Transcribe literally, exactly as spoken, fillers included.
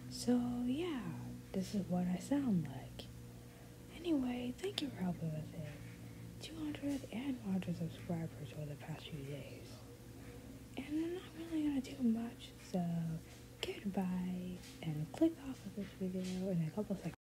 So yeah, this is what I sound like. Anyway, thank you for helping with it. two hundred and one hundred subscribers over the past few days. And I'm not really gonna do much, so goodbye and click off of this video in a couple seconds.